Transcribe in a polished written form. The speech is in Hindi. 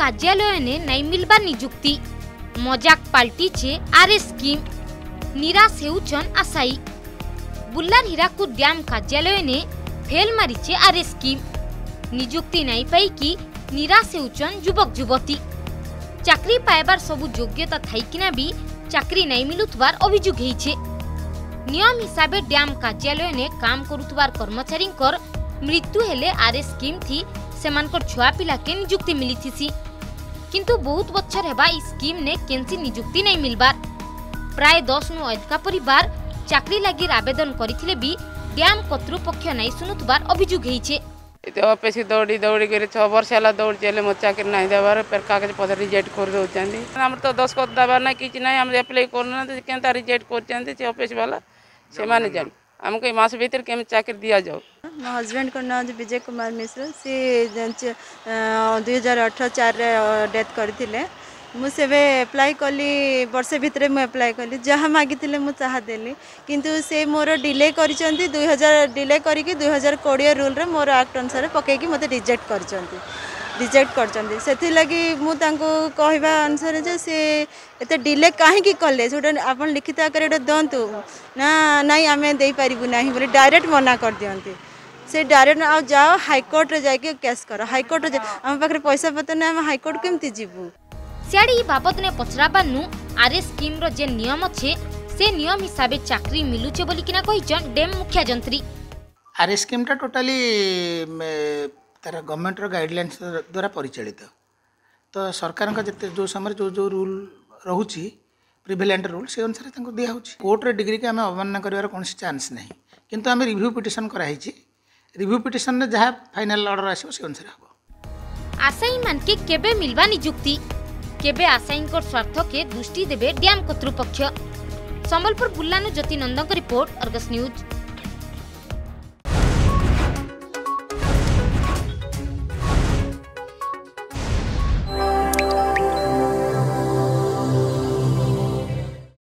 कार्यालय ने नहीं मिलबा निजुक्ति मजाक पाल्टीचे आरएस स्कीम निराश हेउछन आशायी बुल्लार हीराकुद डैम कार्यालय ने फेल मारिचे आरएस स्कीम निजुक्ति नहीं पाई कि निराश हेउछन युवक युवती चाकरी पाइबार सबु योग्यता थाइकिना भी चाकरी नहीं मिलुथबार अभियोग हेइछे। नियम हिसाबे डैम कार्यालय ने काम करुथबार कर्मचारी मृत्यु हेले आरएस स्कीम थी सेमानकर छुआ पिला के निजुक्ति मिली थी किंतु बहुत बच्छर हेबा इस स्कीम ने केंसी निजुक्ति नहीं मिलबार प्राय 10 नु अधिक परिवार चाकरी लागि आवेदन करिथिले भी डैम कर्तृपक्ष नहीं सुनुथबार अभियोग हेइछे। ऑफिस दौड़ी दौड़ी कर 6 वर्ष है दौड़ी चले मो चाकरी नहीं देवार फिर कागज पत्र रिजेक्ट कर दौरान आम तो 10 को दबार ना कि अप्लाई करना क्या रिजेक्ट कर ऑफिस वाला से माने जान हमको मास भीतर के चाकरी दिया जाओ। मो हजबैंड को नाम विजय कुमार मिश्र सी 2018-4 डेथ करथिले मुझे एप्लाई कली वर्षे भितर मुझे एप्लाई कली जहाँ मागिले मुझे चाह देली किंतु से मोर डिले कर 2000 डिले करके 2020 रूल रे मोर एक्ट अनुसार पकईकि मत रिजेक्ट कर से लगी मुझे कहवा अनुसार जे से एते डिले कहीं कले आप लिखित आकार दिंतु ना नहीं आम दे पारू ना बोले डायरेक्ट मना कर दिखती से डायरेक्ट आ जाओ हाईकोर्ट रे जाके केस कर हाईकोर्ट आम पाखे पैसा पतर ना आम हाईकोर्ट केमती जीवु सियाड़ी बाबद ने पचराबानु आरएस स्कीम रो जे नियम अच्छे से नियम हिसाबे चाकरी मिलुचे बोली किना कहिजन डैम मुखिया जंत्री। आरएस स्कीम टा टोटाली तार गवर्नमेंट रो गाइडलाइंस द्वारा परिचालित तो सरकार का जते जो समय जो रूल रहुची प्रिविलेंट रूल से अनुसार तांको दिया होची कोर्ट रे डिग्री के हमें अवमानना करिवार कोनसी चांस नहीं किंतु हमें रिव्यू पिटिशन कराइछि रिव्यू पिटिशन रे जहा फाइनल ऑर्डर आसीबो से अनुसार हबो। आशायी मान के केबे मिलबा निजुक्ति केबे आशायी स्वार्थ के दृष्टि देबे डैम कर्तृपक्ष। संबलपुर बुल्लानु Jyoti Nandan report Argus news.